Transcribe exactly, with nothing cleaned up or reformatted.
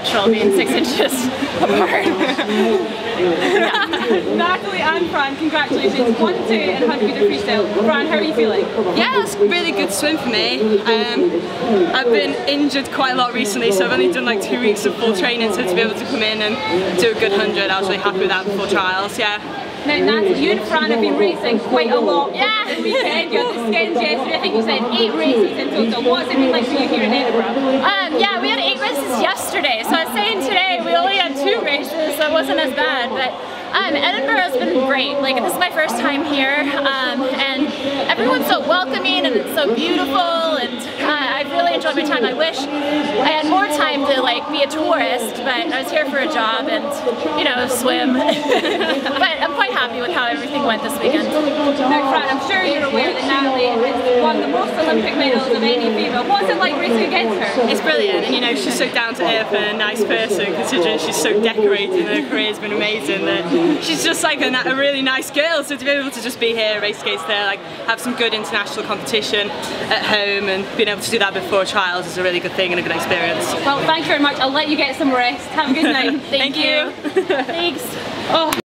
natural being six inches apart. Natalie and Fran, congratulations. one two in one hundred metre freestyle. Fran, how are you feeling? Yeah, it's a really good swim for me. Um, I've been injured quite a lot recently, so I've only done like two weeks of full training, so to be able to come in and do a good hundred, I was really happy with that before trials, yeah. Now Natalie, you and Fran have been racing quite a lot Yeah. this weekend. You had the skins yesterday, I think you said eight races in total. What's it been like for you here in Edinburgh? Um, yeah, we had eight races yesterday, so I was saying today we only had two races, so it wasn't as bad. But um, Edinburgh's been great. Like, this is my first time here, um, and everyone's so welcoming and it's so beautiful, and uh, I've really enjoyed my time. I wish I had more time to like be a tourist, but I was here for a job and, you know, swim. But I'm quite happy with how everything went this weekend. Now Fran, I'm sure you're aware that Natalie has won the most Olympic medals of any female. What's it like racing against her? It's brilliant, and you know, she's so down to earth and a nice person, considering she's so decorated and her career's been amazing. That she's just like a, a really nice girl, so to be able to just be here, race against her, like have some good international competition at home and being able to do that before trials is a really good thing and a good experience. Well, thank you very much. I'll let you get some rest. Have a good night. Thank, Thank you. Thanks. Oh.